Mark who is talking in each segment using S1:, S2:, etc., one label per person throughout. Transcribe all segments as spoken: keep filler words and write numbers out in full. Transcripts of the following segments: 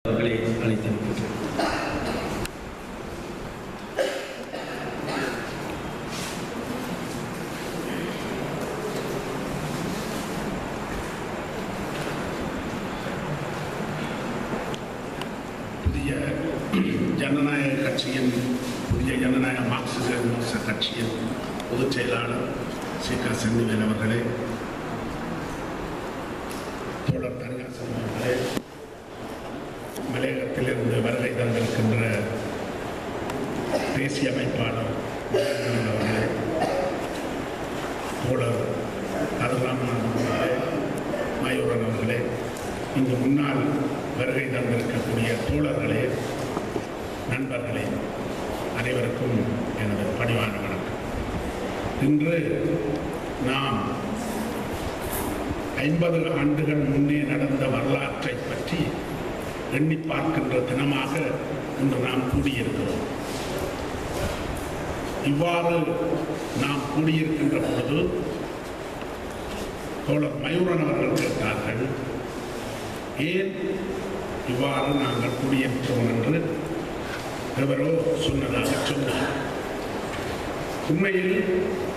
S1: அவர்களை அழைத்திருக்கிறேன்.
S2: புதிய ஜனநாயக கட்சியின் புதிய ஜனநாயக மார்க்சிச கட்சியின் பொதுச் செயலாளர் சி க செந்திவேல் அவர்களே, தோழர் தனியாசன் அவர்களே, மலையகத்திலிருந்து வருகை தந்திருக்கின்ற தேசிய அமைப்பாளர் அவர்களே, தோழர் கருராமன் அவர்களே, மயூரன் அவர்களே, இங்கு முன்னால் வருகை தந்திருக்கக்கூடிய தோழர்களே, நண்பர்களே, அனைவருக்கும் எனது பணிவான வணக்கம். இன்று நாம் ஐம்பது ஆண்டுகள் முன்னே நடந்த வரலாற்றை பற்றி எண்ணி பார்க்கின்ற தினமாக இன்று நாம் கூடியிருக்கிறோம். இவ்வாறு நாம் கூடியிருக்கின்ற பொழுது தோழர் மயூரன் அவர்கள் கேட்டார்கள், ஏன் இவ்வாறு நாங்கள் கூடியிருக்கிறோம் என்று எவரோ சொன்னதாக சொன்னார். உண்மையில்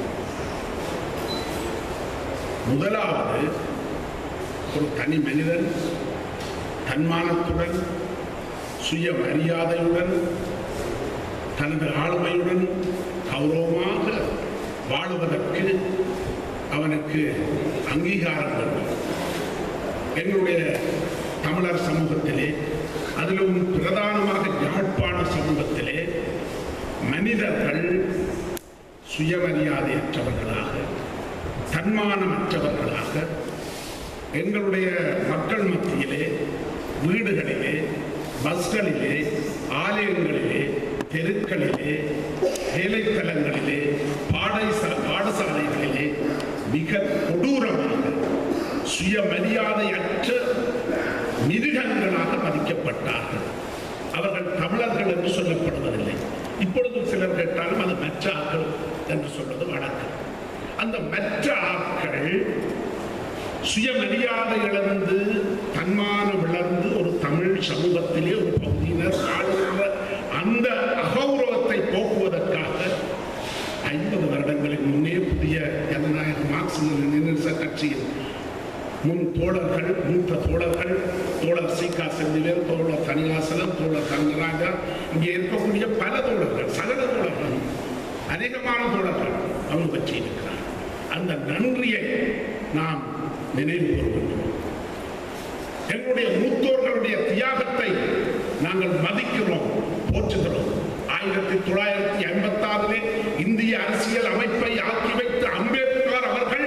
S2: முதலாவது ஒரு தனி மனிதன் தன்மானத்துடன் சுய மரியாதையுடன் தனது ஆளுமையுடன் கௌரவமாக வாழுவதற்கு அவனுக்கு அங்கீகாரம் வேண்டும். எங்களுடைய தமிழர் சமூகத்திலே, அதிலும் பிரதானமாக யாழ்ப்பாண சமூகத்திலே மனிதர்கள் சுயமரியாதையற்றவர்களாக, தன்மானமற்றவர்களாக எங்களுடைய மக்கள் மத்தியிலே, வீடுகளிலே, பஸ்களிலே, ஆலயங்களிலே, தெருக்களிலே, வேலைத்தலங்களிலே, பாடசா பாடசாலைகளிலே மிக கொடூரமாக சுயமரியாதையற்ற மிருகங்களாக மதிக்கப்பட்டார்கள். அவர்கள் தமிழர்கள் என்று சொல்லப்படுவதில்லை. இப்பொழுது சிலர் கேட்டாலும் அது மற்ற ஆக்கள் என்று சொல்வது வழக்கம். அந்த மற்ற ஆட்கள் சுயமரியாதை இழந்து தன்மானம் இழந்து ஒரு தமிழ் சமூகத்திலே ஒரு பகுதியினர் வாழ்கின்ற அந்த அகௌரவத்தை போக்குவதற்காக ஐம்பது வருடங்களுக்கு முன்னே புதிய ஜனநாயக மார்க்சிச கட்சியின் முன் தோழர்கள், மூத்த தோழர்கள், தோழர் சி க செந்திவேல், தோழர் தனியாசனம், தோழர் தங்கராஜா, இங்கே இருக்கக்கூடிய பல தோழர்கள், சகல தோழர்கள், அதிகமான தோழர்கள் அவங்க பற்றி இருக்கிறார். அந்த நன்றியை நாம் நினைவு கூறுகின்றோம். எங்களுடைய மூத்தோர்களுடைய தியாகத்தை நாங்கள் மதிக்கிறோம், போற்றுகிறோம். ஆயிரத்தி தொள்ளாயிரத்தி ஐம்பத்தி ஆறிலே இந்திய அரசியல் அமைப்பை ஆக்கி வைத்த அம்பேத்கர் அவர்கள்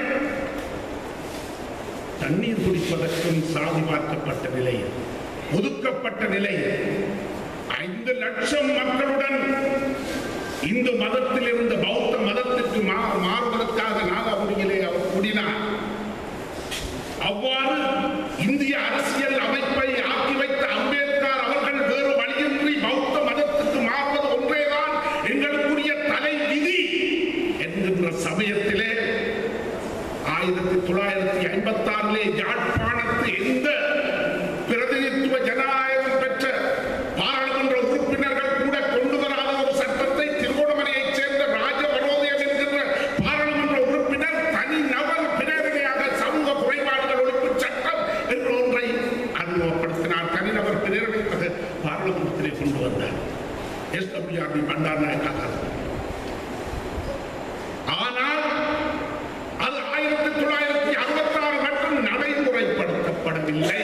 S2: தண்ணீர் குடிப்பதற்கும் சாதி பார்க்கப்பட்ட நிலையில், ஒதுக்கப்பட்ட நிலையில் ஐந்து லட்சம் மக்களுடன் இந்து மதத்தில் இருந்து பௌத்த மதத்திற்கு மாறுவதற்காக நாகபுரியிலே அவர் கூடினார். அவ்வாறு இந்திய அரசியல் அமைப்பை ஆக்கி வைத்த அம்பேத்கர் அவர்கள் வேறு வழியின்றி பௌத்த மதத்துக்கு மாறுவது ஒன்றேதான் எங்களுக்குரிய தலை விதி என்கின்ற சமயத்திலே ஆயிரத்தி தொள்ளாயிரத்தி ஐம்பத்தி ஆறிலே யாழ்ப்பாணத்து எந்த பிரதிநிதித்துவ ஜனநாயகம் பெற்ற பாராளுமன்ற உறுப்பினர்கள் கூட கொண்டு வராத ஒரு சட்டத்தை திருகோணமலையைச் சேர்ந்த ராஜவரோதயம் என்கின்ற பாராளுமன்ற உறுப்பினர் தனி நபர் பிரேரணையாக சமூக குறைபாடுகள் ஒழிப்பு சட்டம் என்ற ஒன்றை அறிமுகப்படுத்தினார். தனிநபர் பிரேரணையாக பாராளுமன்றத்திலே கொண்டு வந்தார் S W R D Bandaranaike. ஆனால் அது ஆயிரத்தி தொள்ளாயிரத்தி அறுபத்தி ஆறு மட்டும் நடைமுறைப்படுத்தப்படவில்லை.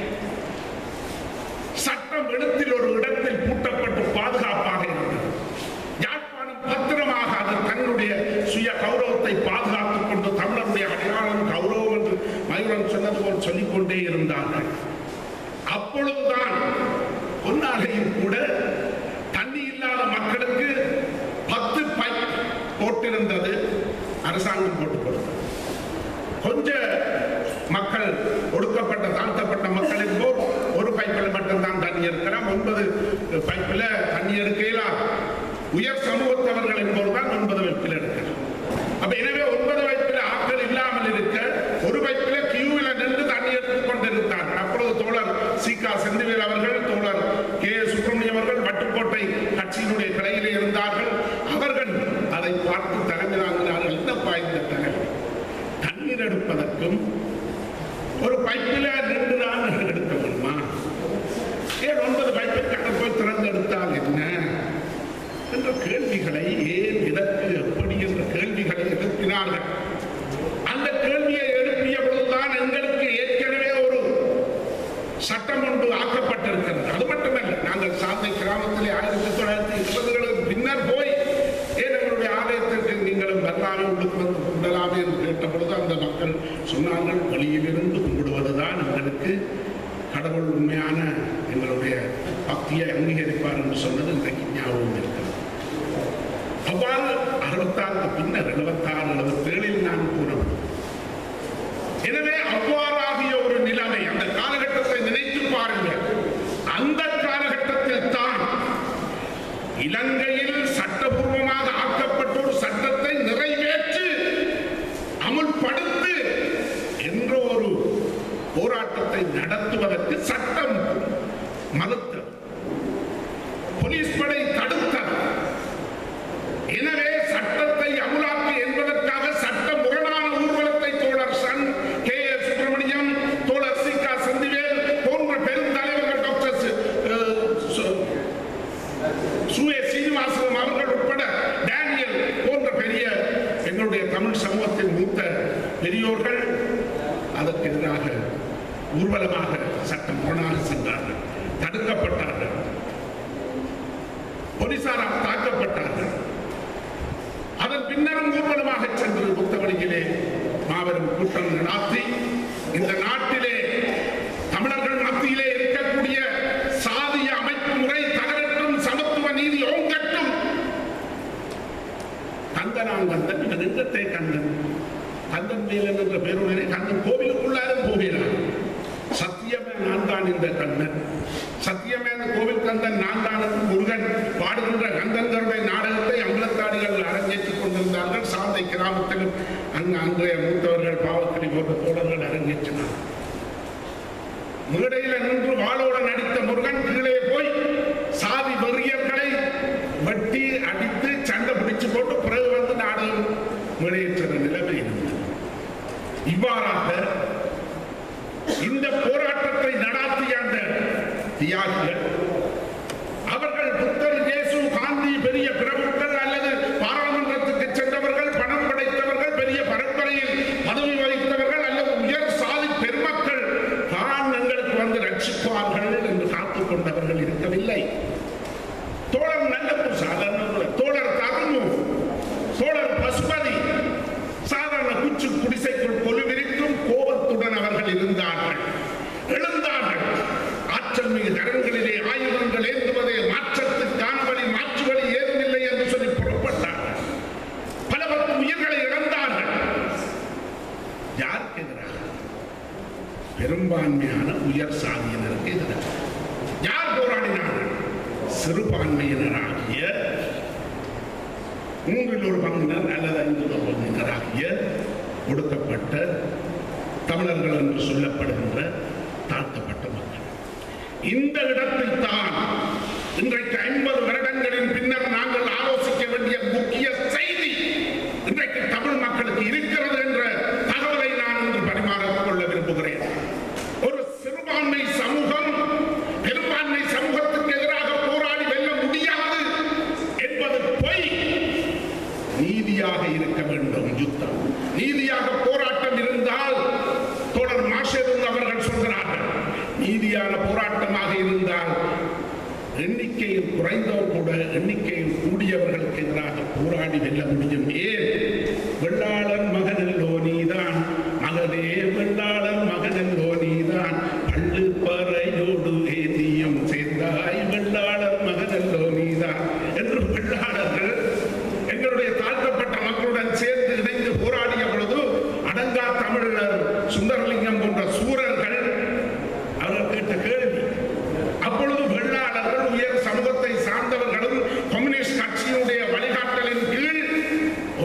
S2: சட்டம் இடத்தில் ஒரு இடத்தில் பூட்டப்பட்டு பாதுகாப்பாக இருந்தது. யாழ்ப்பாணம் பத்திரமாக அது தன்னுடைய சுய கௌரவத்தை பாதுகாத்துக் கொண்டு தமிழருடைய அடையாளம் கௌரவம் என்று மயூரன் சொன்னது போல் சொல்லிக்கொண்டே இருந்தார்கள். அப்பொழுதுதான் பொன்னாலையும் கூட தண்ணி இல்லாத மக்களுக்கு பத்து பைப் போட்டிருந்தது, அரசாங்கம் போட்டுக் கொடுத்தது. கொஞ்ச மக்கள், ஒடுக்கப்பட்ட தாழ்த்தப்பட்ட மக்களின் போல் ஒரு பைப்பில் மட்டும்தான் தண்ணி இருக்கலாம், ஒன்பது பைப்பில் தண்ணி எடுக்கலாம். உயர் சமூகத்தவர்களின் போதுதான் ஒன்பது பைப்பில் எடுக்கலாம். அப்ப எனவே ஒன்பது பைப்பில் ஆட்கள் இல்லாமல் இருக்க ஒரு பைப்பில் கியூவில் நின்று தண்ணி எடுத்துக் கொண்டிருந்தார்கள். அப்பொழுது தோழர் சி க செந்திவேல் அவர்கள், தோழர் கேள்விகளை ஏன் இதற்கு எப்படி என்ற கேள்விகளை எழுப்பினார்கள். அந்த கேள்வியை எழுப்பிய பொழுதுதான் எங்களுக்கு ஏற்கனவே ஒரு சட்டம் ஒன்று ஆக்கப்பட்டிருக்கிறது. அது மட்டுமல்ல, நாங்கள் சாந்தை கிராமத்திலே ஆயிரத்தி தொள்ளாயிரத்தி இருபதுகளுக்கு பின்னர் போய் ஏன் எங்களுடைய ஆலயத்திற்கு நீங்களும் வரலாறு உள்ளுக்கு வந்து கும்பிடலாமே என்று கேட்ட பொழுது அந்த மக்கள் சொன்னார்கள், வெளியிலிருந்து கும்பிடுவதுதான் எங்களுக்கு கடவுள் உண்மையான எங்களுடைய பக்தியை அங்கீகரிப்பார் என்று சொன்னது இன்றைக்கு ஞாபகம் இருக்கிறது. அவ்வாறு அறுபத்தாறுக்கு பின்னர் எழுபத்தாறு எழுபத்தி ஏழில் நான் கூறணும். எனவே அவ்வாறாகிய ஒரு நிலைமை, அந்த காலகட்டத்தை நினைத்து பாருங்கள். அந்த காலகட்டத்தில் தான் இலங்கையில் சட்டபூர்வமாக ஆக்கப்பட்ட ஒரு சட்டத்தை நிறைவேற்று அமுல்படுத்து என்ற ஒரு போராட்டத்தை நடத்துவதற்கு சட்டம் மறுத்தது, போலீஸ் படை தடுத்தது. எனவே சட்டத்தை அமுலாக்கு என்பதற்காக சட்ட முரணான ஊர்வலத்தை தோழர் சன் கே எஸ் சுப்பிரமணியம், தோழர் சி கா சந்திவேல் போன்ற பெருந்தலைவர்கள், டாக்டர் சுவே சீனிவாசன் அவர்கள் உட்பட டேனியல் போன்ற பெரிய எங்களுடைய தமிழ் சமூகத்தின் மூத்த பெரியோர்கள் அதற்கு எதிராக ஊர்வலமாக சட்டம் முரணாக சென்றார்கள், தடுக்கப்பட்டார்கள், போலீசாரால் தாக்கப்பட்டார்கள். அதன் பின்னரும் ஊர்வலமாக சென்று புத்தவழியிலே மாபெரும் கூட்டம் நடாத்தி இந்த நாட்டிலே தமிழர்கள் மத்தியிலே இருக்கக்கூடிய சாதிய அமைப்பு முறை தகரட்டும், சமத்துவ நீதி ஓங்கட்டும். கந்தனான் கந்தன் நெஞ்சத்தை கந்தன் கந்தன் மேலன் என்ற பேருடனே கந்தன் கோவிலுக்குள்ளாரும் போகிறார். சத்தியமே நான் தான் இந்த கந்தன், சத்தியமே அந்த கோவில் கந்தன் நான் தான் முருகன் பாடுகின்ற கந்தன்களுடைய நாடகத்தை அம்பலத்தாடிகள் அரங்கேற்றிக் கொண்டிருந்தார்கள். சாந்தை கிராமத்திலும் அங்கு அன்றைய மூத்தவர்கள் பாவக்கடி போன்ற தோழர்கள் அரங்கேற்றினார். மேடையில் நின்று வாளோடு நடித்த முருகன் கீழே போய் சாதி வெறியர்களை வெட்டி அடித்து சண்டை பிடிச்சு போட்டு பிறகு வந்து நாடகம் மேடையேற்ற நிலைமை இருந்தது. இவ்வாறாக இந்த போராட்டத்தை நடாத்திய அந்த தியாகிகள் அவர்கள் புத்தர், இயேசு, காந்தி, பெரிய பிரபுக்கள் அல்லது பாராளுமன்றத்துக்கு சென்றவர்கள், பணம் படைத்தவர்கள், பெரிய பரம்பரையில் பதவி வகித்தவர்கள் அல்லது உயர் சாதி பெருமக்கள் தான் எங்களுக்கு வந்து ரட்சிப்பார்கள் என்று காத்துக் கொண்டவர்கள் இருக்கவில்லை. தோழர் நல்லப்பூர் சாதாரண தோழர் தருமு, தோழர் பசுபதி சாதாரண குச்சு குடிசைக்குள் கொலுவிரிக்கும் கோபத்துடன் அவர்கள் இருந்தார்கள், எழுந்தார்கள். ஆற்றல் மிகு கரங்களிலே ஆயுதங்கள் ஏந்துவதே மாற்றத்துக்கான வழி, மாற்று வழி ஏதுமில்லை என்று சொல்லி புறப்பட்டார்கள். பல பத்து உயிர்களை இழந்தார்கள். யாருக்கு எதிராக? பெரும்பான்மையான உயர் சாதியினருக்கு எதிராக. யார் போராடினார்கள்? சிறுபான்மையினராகிய மூன்றில் ஒரு பங்கினர் அல்லது ஐந்து ஒரு பங்கினராகிய ஒடுக்கப்பட்ட தமிழர்கள் என்று சொல்லப்படுகின்ற தாழ்த்தப்பட்ட மக்கள். இந்த இடத்தில் தான் இன்றைக்கு ஐம்பது வருடங்களின் பின்னர் நாங்கள் ஆலோசிக்க வேண்டிய முக்கிய செய்தி இன்றைக்கு தமிழ் மக்களுக்கு இருக்கிறது என்ற தகவலை நான் இன்று பரிமாறிக் கொள்ள விரும்புகிறேன். ஒரு சிறுபான்மை சமூகம் பெரும்பான்மை சமூகத்துக்கு எதிராக போராடி வெல்ல முடியாது என்பது பொய். நீதியாக இருக்க வேண்டும் யுத்தம், நீதியாக போராட்டம் இருந்தால் தோழர் மாஷேதுங் அவர்கள் சொல்கிறார்கள், நீதியான போராட்டமாக இருந்தால் எண்ணிக்கையில் குறைந்தவர் கூட எண்ணிக்கையில் கூடியவர்களுக்கு எதிராக போராடி வெல்ல முடியும். ஏன்? வெள்ளாளன் மகனல்லோ நீதான், மகனே வெள்ளாளன் மகனல்லோ நீதான், பள்ளு பறையோடு ஏதியும் சேர்ந்தாய் வெள்ளாளன் மகனல்லோ நீதான் என்று வெள்ளாளர்கள் எங்களுடைய தாழ்த்தப்பட்ட மக்களுடன் சேர்ந்து இணைந்து போராடிய பொழுது அடங்கா தமிழர் சுந்தரலிங்கம் போன்ற சூரர்கள் அவர்கள் கேட்ட கேள்வி. அப்பொழுது வெள்ளாளர்கள் உயர் சமூகத்தை சார்ந்தவர்களும் கம்யூனிஸ்ட் கட்சியினுடைய வழிகாட்டலின் கீழ்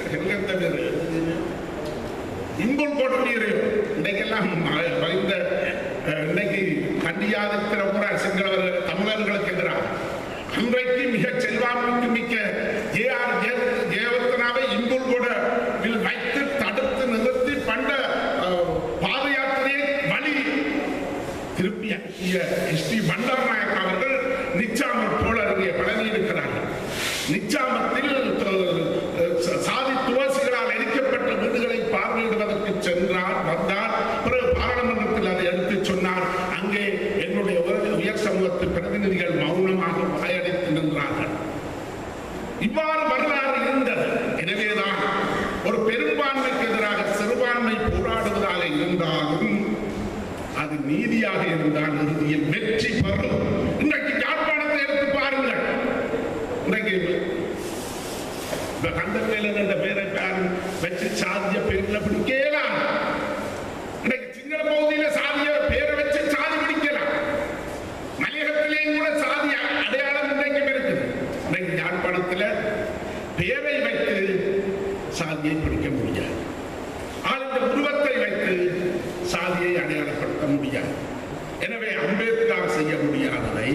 S2: எந்த பேரு இன்புல் போட்ட நீர் இன்றைக்கெல்லாம் இந்த இன்னைக்கு கண்டியாதித்திர சிங்களவர் தமிழர்களுக்கு எதிராக அன்றைக்கு மிக செல்வாக்கு மிக்க ஜே ஆர் ஜெயவர்தனாவை இன்புல் கூட வைத்து தடுத்து நிறுத்தி பண்ட பாத யாத்திரையை வழி திருப்பி அனுப்பிய எஸ் டி பண்டாரநாயக் அவர்கள் நிச்சாமம் போல அருகே பழனி இருக்கிறார்கள். நிச்சாமத்தில் சாதி துவாசிகளால் எரிக்கப்பட்ட வீடுகளை பார்வையிடுவதற்கு சென்றார், வந்தார். பிறகு பாராளுமன்றத்தில் அதை எடுத்து சொன்னார். அங்கே என்னுடைய உயர் சமூகத்து பிரதிநிதிகள் மௌனமாக வாயடைத்து நின்றார்கள். இவ்வாறு வரலாறு இருந்தது. எனவேதான் ஒரு பெரும்பான்மைக்கு எதிராக சிறுபான்மை போராடுவதாக இருந்தாலும் அது நீதியாக இருந்தால் இறுதியில் வெற்றி பெறும். இன்றைக்கு யாழ்ப்பாணத்தை எடுத்து பாருங்கள். இன்றைக்கு கந்தவேலன் என்ற பேரை வச்சு சாதிய பேரில் பிடிக்கலாம். இன்றைக்கு சிங்கள பகுதியில் சாதிய பேரை வச்சு சாதி பிடிக்கலாம். மலையகத்திலேயும் கூட சாதிய அடையாளம் இன்றைக்கும் இருக்குது. இன்றைக்கு யாழ்ப்பாணத்தில் பேரை வைத்து சாதியை பிடிக்க முடியாது. ஆளுடைய உருவத்தை வைத்து சாதியை அடையாளப்படுத்த முடியாது. எனவே அம்பேத்கர் செய்ய முடியாததை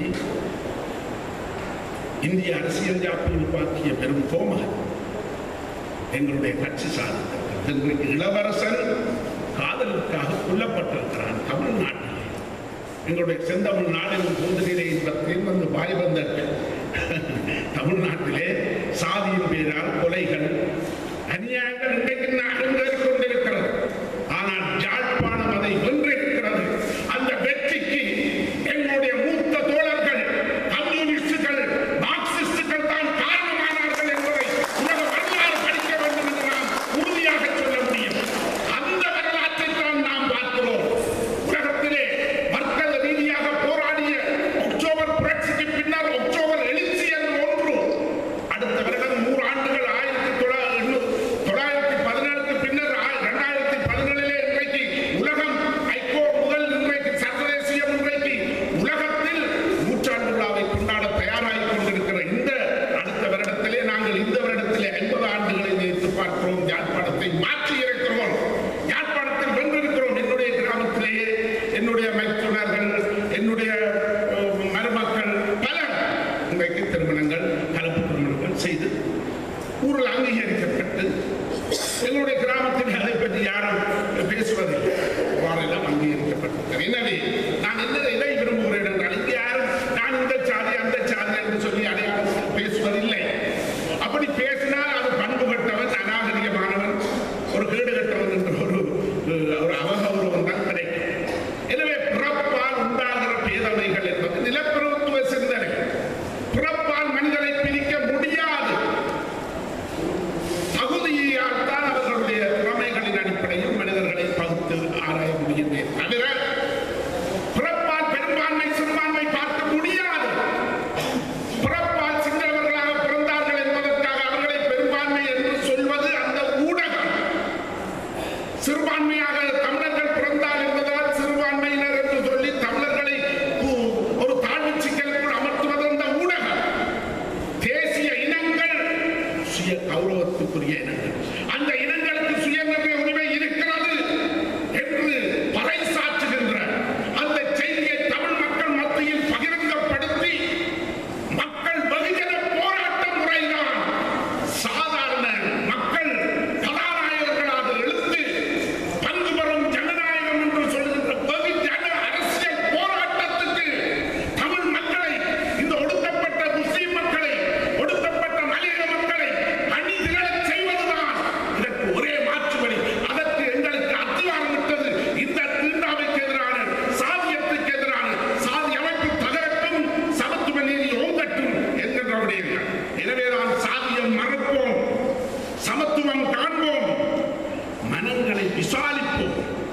S2: இந்திய அரசியல் யாப்பில் பாக்கிய பெரும் கோமகன் எங்களுடைய கட்சி சாதித்தது. இன்றைக்கு இளவரசன் காதலுக்காக கொல்லப்பட்டிருக்கிறான் தமிழ்நாட்டில். எங்களுடைய செந்தமிழ் நாடெனும் போதிலே இந்த வந்து வாய் வந்த தமிழ்நாட்டிலே சாதியின் பேரால் கொலைகள் அநியாயங்கள் இன்றைக்கு அரங்கேறிக் கொண்டிருக்கிறது. ஆனால் யாழ்ப்பாணம் அதை வென்றிருக்கிறது. அந்த வெற்றிக்கு எங்களுடைய மூத்த தோழர்கள் கம்யூனிஸ்டுகள் மார்க்சிஸ்டுகள் தான் காரணமானார்கள் என்பதை உலக வரலாறு படிக்க வேண்டும் என்று நாம் உறுதியாக சொல்ல முடியும். அந்த வரலாற்றை தான் நாம் பார்க்கிறோம். உலகத்திலே வர்க்க ரீதியாக போராடிய அக்டோபர் புரட்சிக்கு பின்னர் அக்டோபர் எழுச்சி என்று ஒன்று அடுத்த வருடம் நூறு ஆண்டுகள் ஆயிரத்தி தொள்ளாயிரத்தி பதினேழுக்கு பின்னர் இரண்டாயிரத்தி பதினேழிலே இன்றைக்கு உலகம் ஐகோ முதல் இன்றைக்கு சர்வதேசியம் இன்றைக்கு உலகத்தில் நூற்றாண்டு விழாவை கொண்டாட தயாராகிக் கொண்டிருக்கிற இந்த அடுத்த வருடத்திலே நாங்கள் இந்த வருடத்திலே ஐம்பது ஆண்டுகளை நினைத்து பார்க்கிறோம். யாழ்ப்பாணத்தை மாற்றி இருக்கிறோம். யாழ்ப்பாணத்தில் வென்றிருக்கிறோம். என்னுடைய கிராமத்திலேயே என்னுடைய மைத்துனர்கள் என்னுடைய மருமக்கள் பலர் இன்றைக்கு திருமணங்கள் கலப்பு திருமணங்கள் செய்து ஊரில் அங்கீகரிக்கப்பட்டு எங்களுடைய கிராமத்தில் அதை பற்றி யாரும் பேசுவதில்லை. வாரெல்லாம் அங்கீகரிக்கப்பட்டது. எனவே நான் என்ன இதை விரும்புகிறேன் என்றால் இங்கே யாரும் நான் இந்த சாதி அந்த சாதி என்று சொல்லி அடையாளம் பேசுவதில்லை. அப்படி பேசினால் அது பண்புகட்டவன் அநாகரிகமானவன் ஒரு கேடு கட்டவன் என்ற ஒரு ஒரு அவகௌரவம் தான் கிடைக்கும். எனவே பிறப்பால் உண்டாகிற பேதமைகள் என்பது நிலப்பிரபுத்துவ சிந்தனை. பிறப்பால் மனிதனை பிரிக்க முடியாது. தகுதியால் தான் அவர்களுடைய திறமைகளின் அடிப்படையில் மனிதர்களை பகுத்து ஆராய முடியுமே தவிர பிறப்பால் பெரும்பான்மை சிறுபான்மை பார்க்க முடியாது. பிறப்பால் சிங்களவர்களாக பிறந்தார்கள் என்பதற்காக அவர்களை பெரும்பான்மை என்று சொல்வது அந்த ஊடகம். சிறுபான்மையாக தமிழர்கள் பிறந்தால் என்பதால் சிறுபான்மையினர் என்று சொல்லி தமிழர்களை ஒரு தாழ்வு சிக்கலுக்குள் அமர்த்துவது அந்த ஊடகம். தேசிய இனங்கள் சுய கௌரவத்துக்குரிய இனங்கள். அந்த இனங்களுக்கு சுயநிர்ணய உரிமை இருக்கிறது என்று பறைசாற்றுகின்ற அந்த செய்தியை தமிழ் மக்கள் மத்தியில் பகிரங்கப்படுத்தி மக்கள் வெகுஜன போராட்ட முறைதான் சாதாரண மக்கள் கதாநாயகர்களாக எழுந்து பங்கு பெறும் ஜனநாயகம் என்று சொல்லுகின்ற வெகுஜன அரசியல் போராட்டத்துக்கு தமிழ் மக்களை இந்த ஒடுக்கப்பட்ட முஸ்லிம் மக்களை ஒடுக்கப்பட்ட மலையக மக்களை அணி திரளச் செய்வதுதான் இதற்கு ஒரே மாற்று வழி. அதற்கு எங்களுக்கு அத்திவாரம் விட்டது இந்த தீண்டாமைக்கு எதிரான சாதியத்துக்கு எதிரான சாதி அமைப்பு தகரட்டும் சமத்துவ நீதி ஓங்கட்டும் என்கின்ற விடயங்கள். எனவேதான் சாதியம் மறுப்போம், சமத்துவம் காண்போம், மனங்களை விசாலிப்போம்.